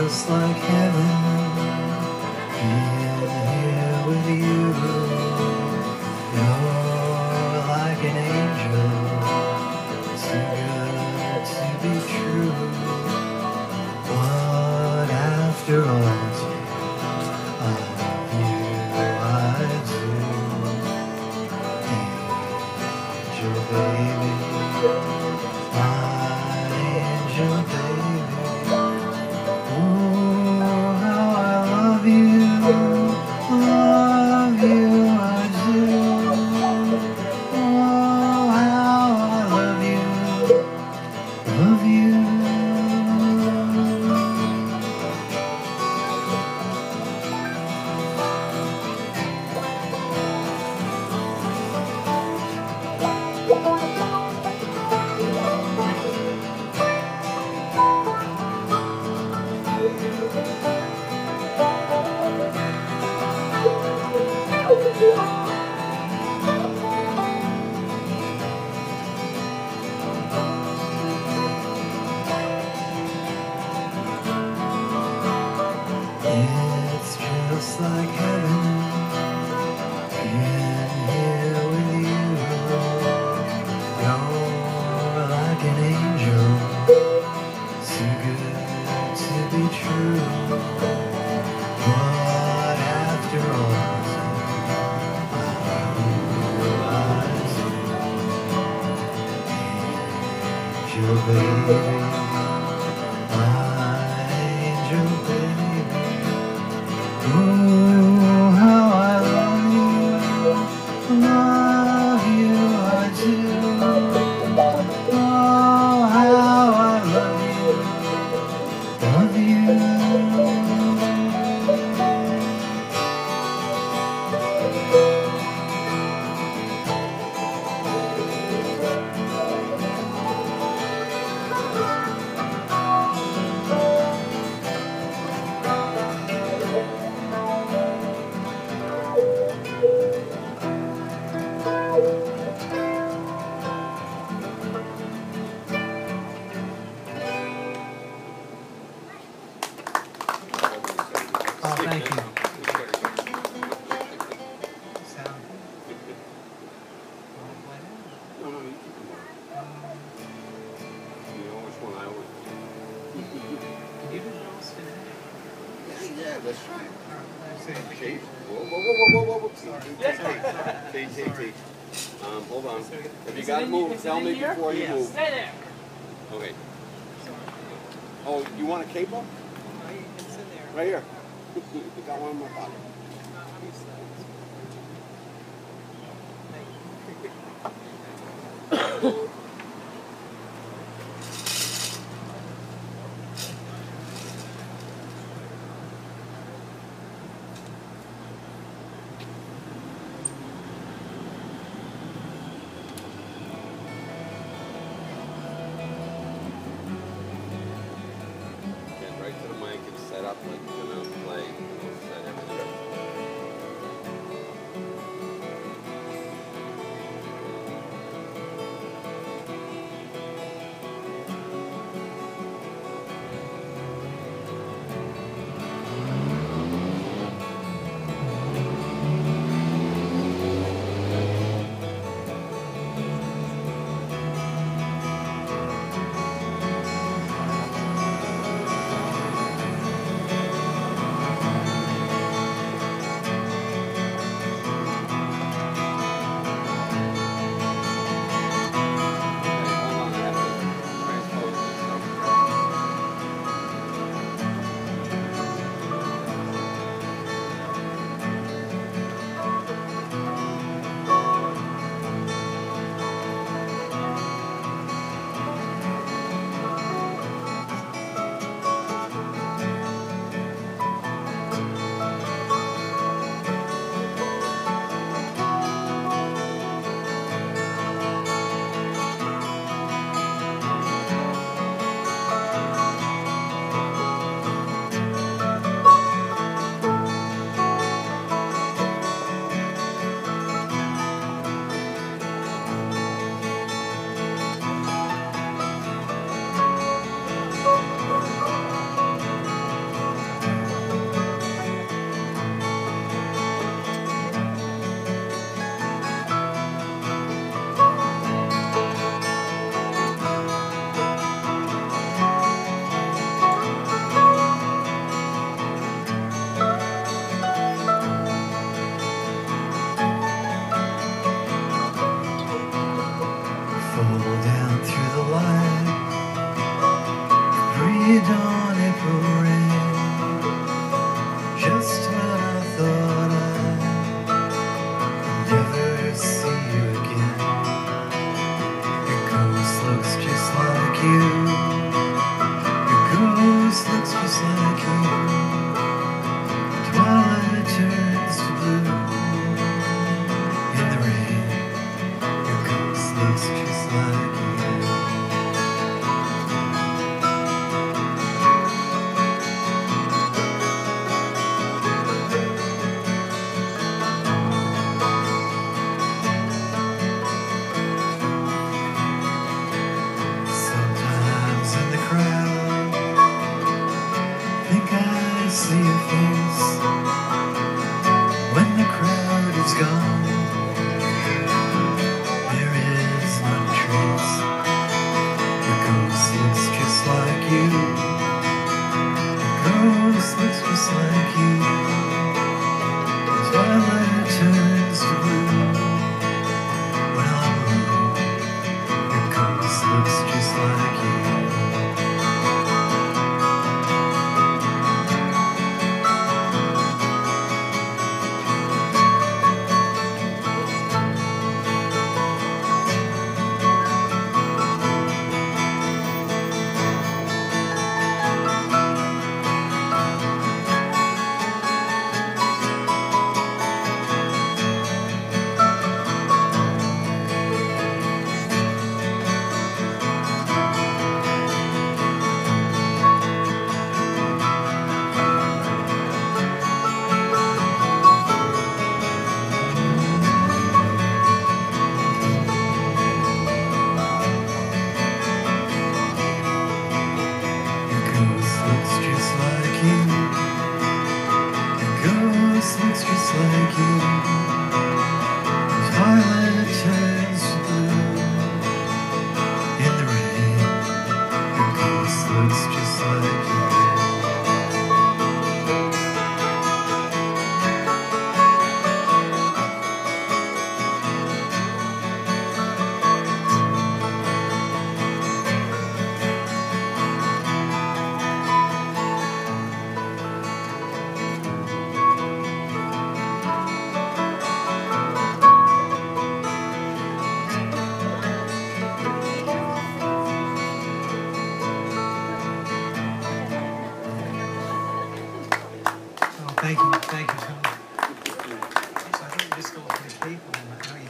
just like heaven being here with you. You're like an angel, too good to be true. But after all, dear, I love you, I do. Angel baby, my angel baby. Oh, how I love you, I do. Oh, how I love you, love you. It's just like heaven being here with you. You're like an angel, too good to be true. But after all, I realize angel baby, my angel baby. Oh, how I love you, I do. Oh, how I love you, love you. Oh, thank you. Sound. No, you keep them on. You know which one I always You didn't know it's gonna happen. Yeah, that's right. Alright, Kate? Whoa. Kate. Hold on. If you gotta move, tell me before you move. Stay there. Okay. Oh, you want a capo? It's in there. Right here. Got one in my pocket. Get right to the mic and set up like you're gonna play. Set everything. like you. Sometimes in the crowd, think I see your face. When the crowd is gone, there is not a trace. Your ghost looks just like you. Your ghost looks just like you. The twilight turns to blue. When I'm alone, your ghost looks just like you. Looks just like you. Your ghost looks just like you. The twilight turns to blue. In the rain, your ghost looks just like you. Thank you so much. So I think we just got a few people.